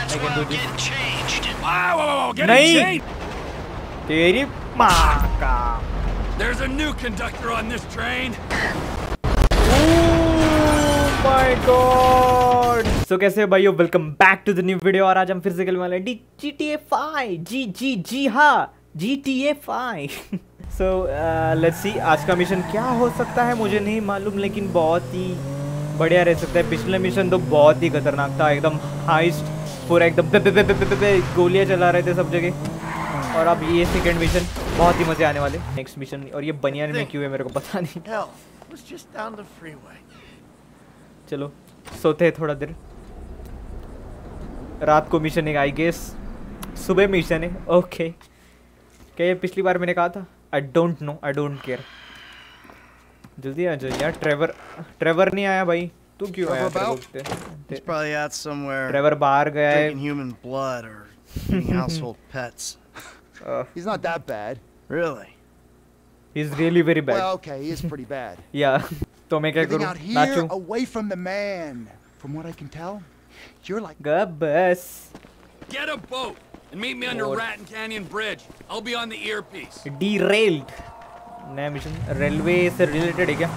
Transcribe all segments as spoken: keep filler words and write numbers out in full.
I can do this. नहीं तेरी माँ का। There's a new conductor on this train. Oh my God. So कैसे भाइयों, welcome back to the new video. और आज हम फिर से खेलने वाले हैं जी टी ए फाइव। जी जी जी हाँ, G T A five. So let's see आज का मिशन क्या हो सकता है, मुझे नहीं मालूम, लेकिन बहुत ही बढ़िया रह सकता है। पिछले मिशन तो बहुत ही खतरनाक था, एकदम हाइस्ट, पूरा एकदम गोलियां चला रहे थे सब जगह। और अब ये सेकंड मिशन बहुत ही मजे आने वाले। नेक्स्ट मिशन, और ये बनियान में क्यों है मेरे को पता नहीं। चलो सोते हैं थोड़ा देर, रात को मिशन है आई गेस, सुबह मिशन है। ओके क्या ये पिछली बार मैंने कहा था? I don't know, I don't care. जल्दी आ जाओ यार। ट्रेवर ट्रेवर नहीं आया भाई, तू क्यों आया? ट्रेवर बाहर गया है। Human blood or eating household pets. Uh, He's not that bad. Really? he's really very bad. Well, okay, he is pretty bad. Yeah. तो मैं क्या Living करूं? out here, नाचूं? away from the man. From what I can tell, you're like. बस Get a boat and meet me under और- Raton Canyon Bridge. I'll be on the earpiece. derailed नया मिशन railway से related है क्या?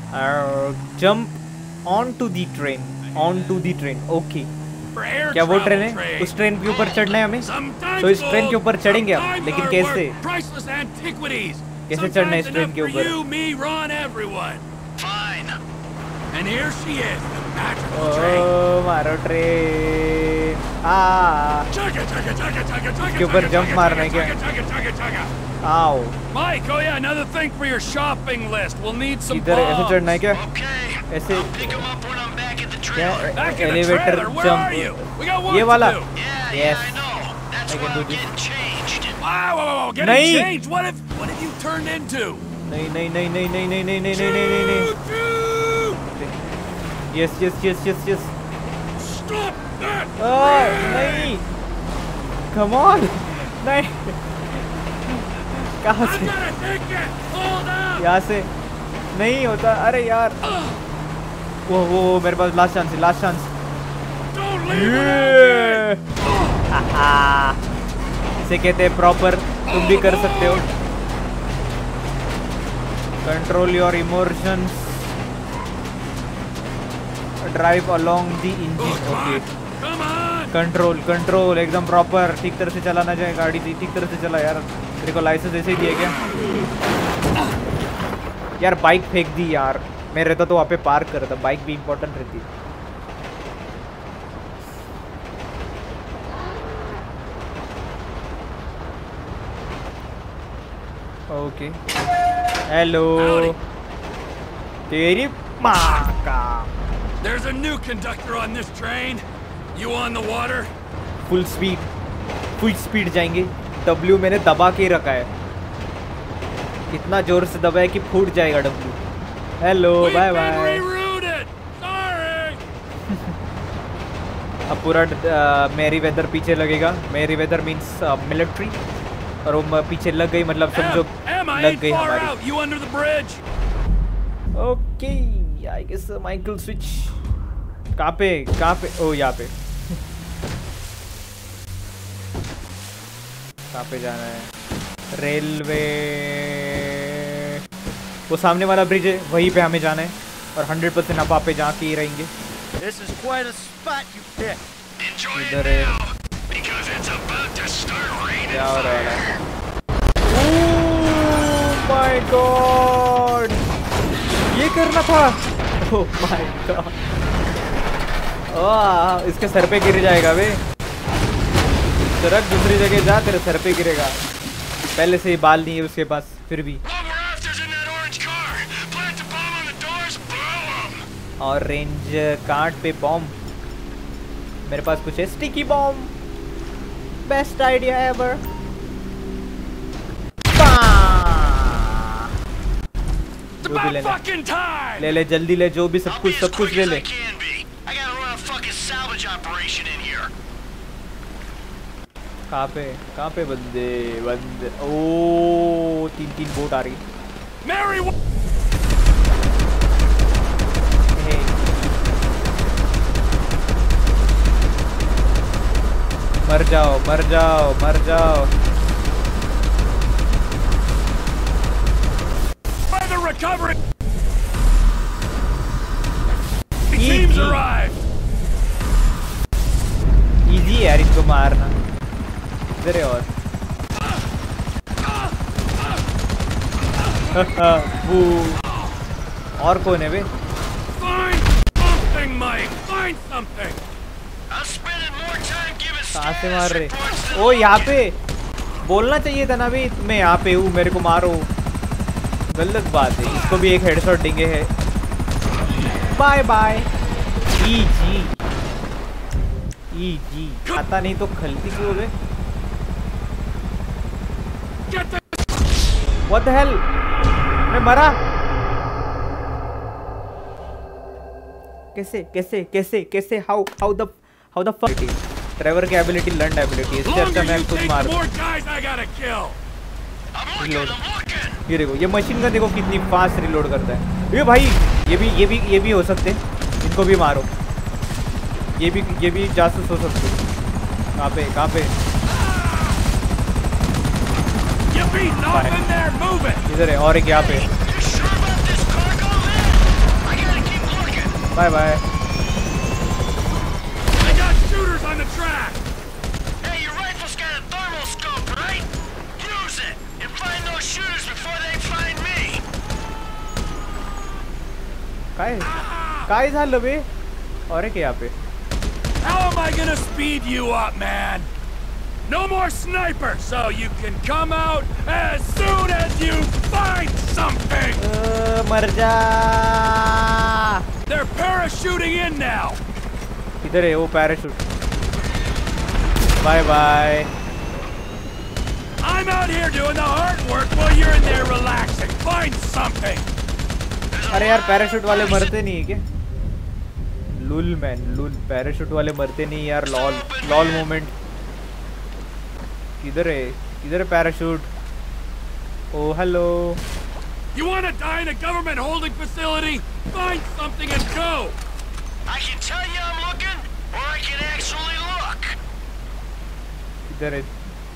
Jump on to the train, on to the train. Okay For air क्या वो train travel है? train. उस ट्रेन के ऊपर चढ़ना है हमें? Sometimes तो इस ट्रेन के gold, ऊपर चढ़ेंगे हम, sometimes लेकिन are कैसे? worth priceless antiquities. कैसे चढ़ना है इस Sometimes ट्रेन के enough for ऊपर? you, me, Ron, everyone. Fine. And here she is, the magical train. ओ मारो ट्रेन। आ Chugga, chugga, chugga, chugga, chugga, इसके ऊपर chugga, जंप chugga, मारना है chugga, क्या? chugga, chugga, chugga. आओ Mike, oh yeah, another thing for your shopping list. We'll need some इधर ऐसे bombs. चढ़ना है क्या? Okay. ऐसे I'll pick him up when I'm back at the क्या? trailer. Back in the elevator trailer. Where are you? Jump, We got work ये to वाला? do. Yeah, Yes. yeah, I know. That's I why can do I'm this. getting changed. Wow, whoa, whoa, whoa, getting नहीं। changed. What have what have you turned into? नहीं नहीं नहीं नहीं नहीं नहीं नहीं नहीं नहीं नहीं नहीं Choo-choo! Yes yes yes yes yes Stop that! नहीं, कम ऑन, नहीं, कहाँ I से? gotta take it. Hold up. यहाँ से नहीं होता। अरे यार, वो वो वो मेरे पास लास्ट चांस है, last chance. Don't leave without me. इसे कहते हैं प्रॉपर, तुम भी कर सकते हो। Control your emotions, drive along the engine. Okay Come on. Control control एकदम प्रॉपर, ठीक तरह से चलाना चाहिए गाड़ी, ठीक तरह से चला यार। तेरे को लाइसेंस ऐसे ही दिया क्या यार? बाइक फेंक दी यार, मैं रहता तो वहाँ पे पार्क करता। बाइक भी इम्पोर्टेंट रहती है। ओके हेलो तेरी माँ का। There's a new conductor on this train. You on the water? Full speed, full speed जाएंगे। डब्ल्यू मैंने दबा के ही रखा है, इतना जोर से दबाया कि फूट जाएगा W. Hello We've bye been bye. rerouted. Sorry. अब पूरा मेरी वेदर पीछे लगेगा। मेरी वेदर मीन्स मिलिट्री, और वो म- पीछे लग गई, मतलब समझो Em, I लग ain't गई far हमारी। out. You under the bridge? Okay I guess Michael switch कहाँ पे, कहाँ पे? ओ यहाँ पे। कहाँ पे जाना है? रेलवे, वो सामने वाला ब्रिज है, वहीं पे हमें जाना है। और हंड्रेड परसेंट आप पे जाके ही रहेंगे। This is quite a spot you picked. Enjoy it इधर है। now, because it's about to start raining क्या हो रहा है? fire. ओह माय गॉड, ये करना था। ओह माय गॉड, ओह इसके सर पे गिर जाएगा बे। सड़क दूसरी जगह जा, तेरे सर पे गिरेगा। पहले से ही बाल नहीं है उसके पास, फिर भी। What we're after's in that orange car. Plant the bomb on the doors, blow 'em. और रेंज कार्ड पे बॉम्ब, मेरे पास कुछ है sticky bomb. Best idea ever. It's जो भी about लेना है। fucking time. ले ले जल्दी ले, जो भी सब I'll be कुछ as सब कुछ quick ले as ले। I can be. I gotta run a fucking salvage operation in here. कहाँ पे, कहाँ पे बंदे बंदे? ओ तीन तीन बोट आ रही। Mary. मर जाओ मर जाओ मर जाओ। Further recovery. Teams arrived. Easy यार इसको मारना। इधर है और वो और कौन है बे? Find something, Mike. Find something. I'm spending more time giving कहाँ से मार status रहे? reports than ओ यहाँ पे बोलना चाहिए था ना बे, मैं यहाँ पे हूँ मेरे को मारो। गलत बात है, इसको भी एक हेडशॉट देंगे है। Bye bye. इजी इजी आता नहीं तो खलती क्यों बे? Get the What the hell? मैं मरा कैसे कैसे कैसे कैसे how how the how the fuck Trevor की एबिलिटी लर्न एबिलिटी इससे अच्छा longer मैं you खुद take, मार the more guys I gotta kill. I'm looking, I'm looking. ये देखो ये मशीन गन देखो कितनी फास्ट रिलोड करता है। ये भाई ये भी ये भी ये भी हो सकते हैं, इनको भी मारो। ये भी ये भी जासूस हो सकते हैं। कहाँ पे कहाँ पे? You beating off in there, move it. इधर है और एक यहाँ पे। You sure about this cargo, man? I gotta keep looking. Bye bye. I got shooters on the track. Hey, your rifle's got a thermal scope, right? Use it and find those shooters before they find me. काय काय झालं बे? और एक यहाँ पे। How am I gonna speed you up, man? No more snipers, so you can come out as soon as you find something. अ, मर जा। They're parachuting in now. इधर है वो parachute. Bye bye. I'm out here doing the hard work while you're in there relaxing. Find something. अरे यार parachute वाले मरते नहीं है क्या? लुल मैन लुल पैराशूट वाले मरते नहीं यार। Lol lol moment. किधर है किधर है parachute? Oh hello. You want to die in a government holding facility? Find something and go. I can tell you I'm looking, or I can actually look. किधर है?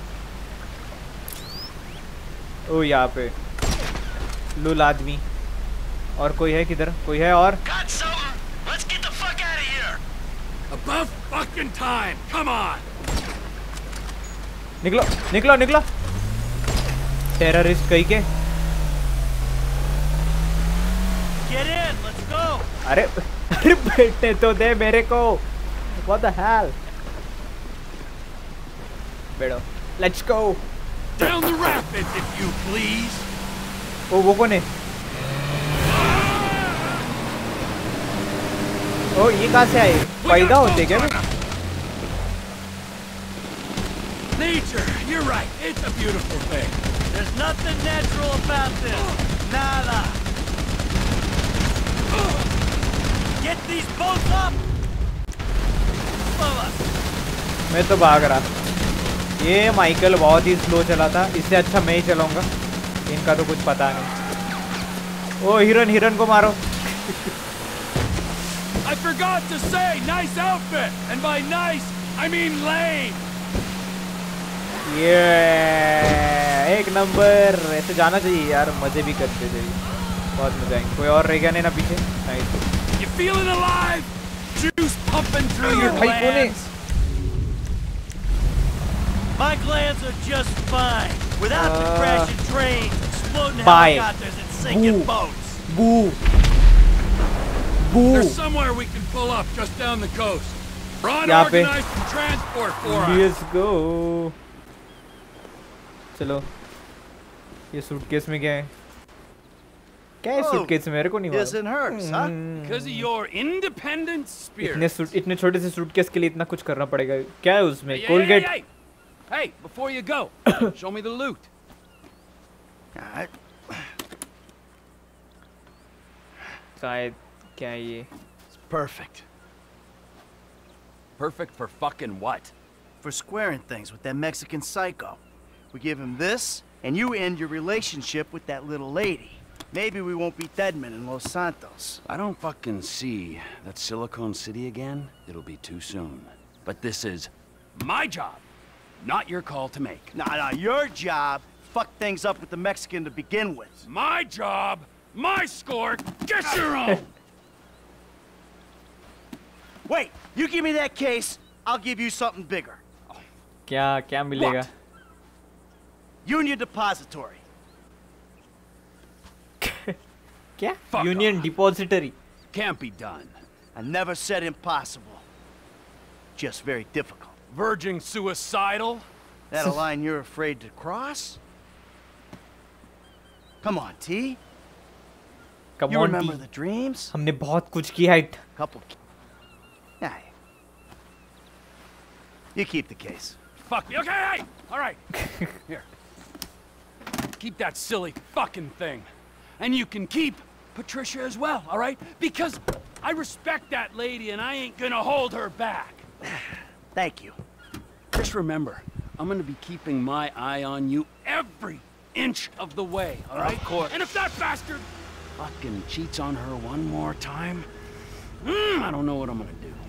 ओ यहाँ पे लुल आदमी। और कोई है किधर? कोई है और? Got something? Let's get the fuck out of here. About fucking time. Come on. निकलो निकलो निकलो। टेररिस्ट कहीं के। Get in. Let's go. अरे अरे बैठने तो दे मेरे को। What the hell? बैठो। Let's go. Down the rapids, if you please. ओ वो कौन है? ओ ये कहाँ से आए? पैदा होते क्या? Nature, you're right. It's a beautiful thing. There's nothing natural about this. Nada. Get these boats up. Above us. मैं तो भाग रहा। ये माइकल बहुत ही स्लो चला था, इससे अच्छा मैं ही चलाऊंगा। इनका तो कुछ पता नहीं। ओ हिरन हिरन को मारो। I forgot to say, nice outfit. And by nice, I mean lame. ये एक नंबर। ऐसे जाना चाहिए यार, मजे भी करते थे, बहुत मजा आएंगे। कोई और रह गया नहीं ना पीछे? नहीं। You feeling alive? Juice pumping through your भाई कौन है? glands. My glands are just fine. Without the Uh, crashing trains, exploding bye. helicopters, and sinking Boo. boats. बू बू। There's somewhere we can pull up just down the coast. Ron यहाँ पे। organized some transport for us. Let's go. चलो ये suitcase में क्या है? क्या है Oh, सूटकेस में? मेरे को नहीं Isn't hers, huh? मालूम। Because of your independent spirit. इतने सूट इतने छोटे से सूटकेस के लिए इतना कुछ करना पड़ेगा? क्या है उसमें? Hey, hey, Colgate. hey, hey. Hey, before you go, show me the loot. Alright. शायद क्या है ये? It's perfect. Perfect for fucking what? For squaring things with that Mexican psycho. We give him this, and you end your relationship with that little lady. Maybe we won't be deadmen in Los Santos. I don't fucking see that Silicon City again. It'll be too soon. But this is My job. Not your call to make. Nah, nah, your job fucked things up with the Mexican to begin with. My job, my score, get your own! Wait, you give me that case, I'll give you something bigger. क्या क्या मिलेगा? Union Depository. क्या? Fuck Union off. Depository. Can't be done. I never said impossible. Just very difficult. Verging suicidal? That a line you're afraid to cross? Come on, T. Come You on, remember T. the dreams? हमने बहुत कुछ किया है. Couple. Yeah. You keep the case. Fuck me. Okay, hey! Alright. Here. Keep that silly fucking thing. And you can keep Patricia as well, alright? Because I respect that lady and I ain't gonna hold her back. Thank you. Just remember, I'm gonna be keeping my eye on you every inch of the way, alright? Of course. And if that bastard fucking cheats on her one more time, mm, I don't know what I'm gonna do.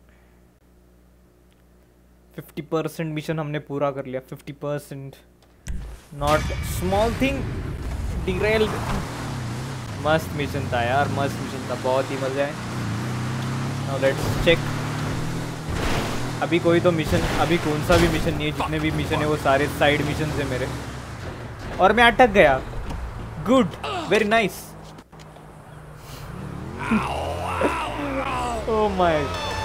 fifty percent mission हमने पूरा कर लिया. fifty percent. Not small thing. Derailed. मस्त mission था यार, मस्त mission था, बहुत ही मजा है. Now let's check. अभी कोई तो मिशन, अभी कौन सा भी मिशन नहीं है. जितने भी मिशन है वो सारे साइड मिशन है मेरे. और मैं अटक गया. Good, very nice. Oh my.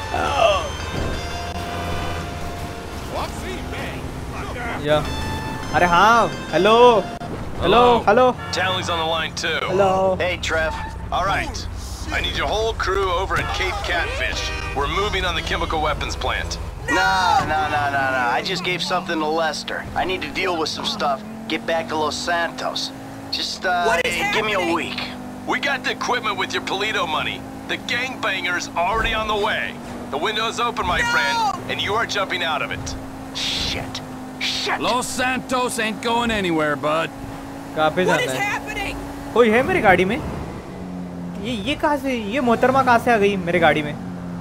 Yeah. अरे हाँ. Hello. Hello. Hello. Townley's on the line too. Hello. Hey, Trev. All right. I need your whole crew over at Cape Catfish. We're moving on the chemical weapons plant. No, no, no, no, no. I just gave something to Lester. I need to deal with some stuff. Get back to Los Santos. Just, uh, give me a week. We got the equipment with your Polito money. The gangbanger's already on the way. The window's open, my friend, and you are jumping out of it. Shit. Shit. Los Santos ain't going anywhere, bud. कहाँ पे जाना है? कोई है मेरी गाड़ी में? ये ये कहाँ से? ये मोहतरमा कहाँ से आ गई मेरे गाड़ी में?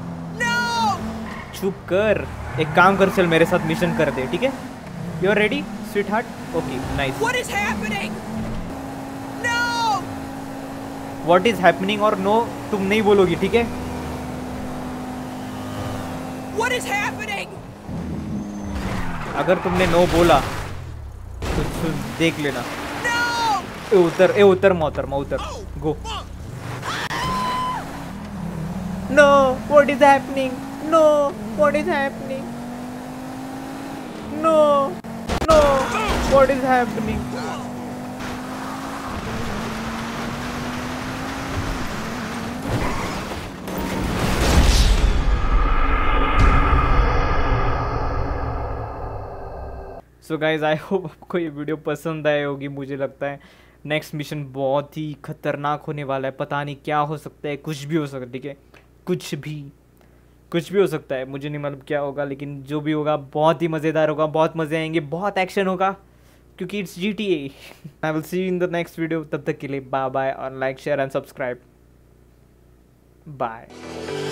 चुप कर. एक काम कर, चल मेरे साथ मिशन कर दे, ठीक है? You are ready, sweetheart? Okay, nice. What is happening? No! What is happening और no तुम नहीं बोलोगी, ठीक है? What is happening? अगर तुमने नो बोला तो सुन देख लेना. No! ए उतर, ए उतर मोहतरमा, उतर. Go. No, what is happening? No, what is happening? No, no, what is happening? So guys I hope आपको ये वीडियो पसंद आई होगी. मुझे लगता है नेक्स्ट मिशन बहुत ही खतरनाक होने वाला है. पता नहीं क्या हो सकता है, कुछ भी हो सकता है, ठीक है? कुछ भी कुछ भी हो सकता है. मुझे नहीं मालूम क्या होगा, लेकिन जो भी होगा बहुत ही मज़ेदार होगा, बहुत मज़े आएंगे, बहुत एक्शन होगा, क्योंकि it's G T A. I will see you in the next video. तब तक के लिए बाय बाय और like share and subscribe. Bye.